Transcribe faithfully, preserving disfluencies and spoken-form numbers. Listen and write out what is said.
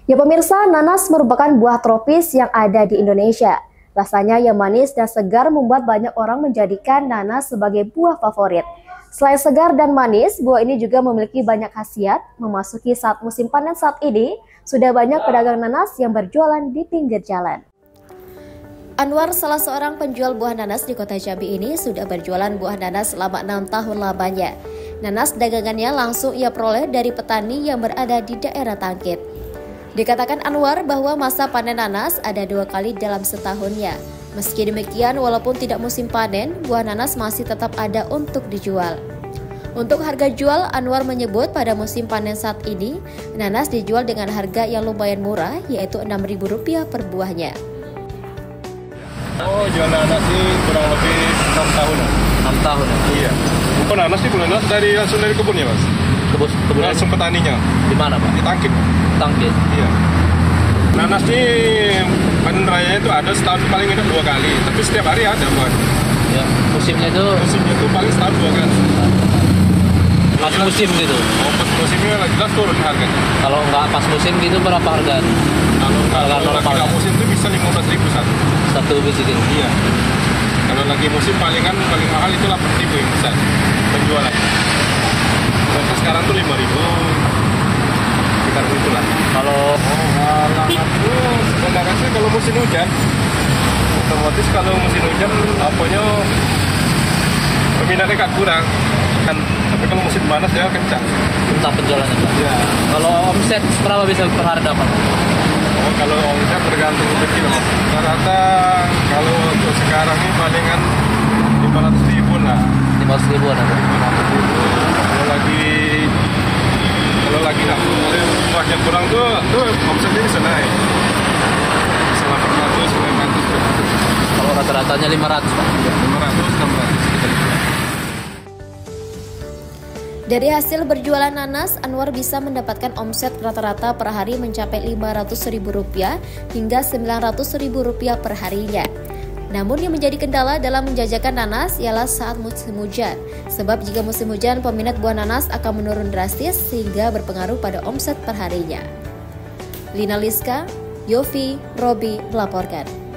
Ya pemirsa, nanas merupakan buah tropis yang ada di Indonesia. Rasanya yang manis dan segar membuat banyak orang menjadikan nanas sebagai buah favorit. Selain segar dan manis, buah ini juga memiliki banyak khasiat. Memasuki saat musim panen saat ini, sudah banyak pedagang nanas yang berjualan di pinggir jalan. Anwar, salah seorang penjual buah nanas di kota Jambi ini, sudah berjualan buah nanas selama enam tahun lamanya. Nanas dagangannya langsung ia peroleh dari petani yang berada di daerah Tangkit. Dikatakan Anwar bahwa masa panen nanas ada dua kali dalam setahunnya. Meski demikian, walaupun tidak musim panen, buah nanas masih tetap ada untuk dijual. Untuk harga jual, Anwar menyebut pada musim panen saat ini, nanas dijual dengan harga yang lumayan murah, yaitu enam ribu rupiah per buahnya. Oh, jual nanas ini kurang lebih enam tahun. enam tahun? Iya. Bukan nanas ini, bukan nanas dari, langsung dari kebunnya, Mas? Kebun, kebun langsung petaninya. Di mana, Pak? Di Tangkit. Tangkit? Iya. Nanas ini panen raya itu ada setahun paling tidak dua kali, tapi setiap hari ada buat. Ya, musimnya itu? Musimnya itu paling setahun dua kali. Pas jelas, musim gitu? Oh, pas musimnya jelas turun harganya. Kalau nggak pas musim gitu berapa harga? Kalau kalau lagi nggak musim itu bisa lima belas ribu satu. Satu biji gitu? Iya. Kalau lagi musim palingan paling mahal itu delapan ribu yang besar penjualan. Tapi sekarang tuh lima ribu. Sekitar itulah. Kalau oh, halangan itu sebenarnya sih kalau musim hujan, otomatis kalau musim hujan apanya peminatnya kan kurang kan, tapi kalau musim panas ya kencang. Entah penjualannya, Pak? Ya. Kalau omset berapa bisa per hari dapat? Oh, kalau omset tergantung rezeki, Mas. Rata-rata kalau untuk sekarang ini palingan lima ratus ribu lah. lima ratus ribuan apa? lima ratus ribu. Kalau lagi kalau lagi nggak banyak kurang tuh tuh omsetnya bisa naik. delapan ratus, sembilan ratus. Kalau rata-ratanya lima ratus, Pak? Ya, lima ratus, enam ratus. Dari hasil berjualan nanas, Anwar bisa mendapatkan omset rata-rata per hari mencapai lima ratus ribu rupiah hingga sembilan ratus ribu rupiah per harinya. Namun yang menjadi kendala dalam menjajakan nanas ialah saat musim hujan. Sebab jika musim hujan, peminat buah nanas akan menurun drastis sehingga berpengaruh pada omset per harinya. Lina Liska, Yofi, Robi melaporkan.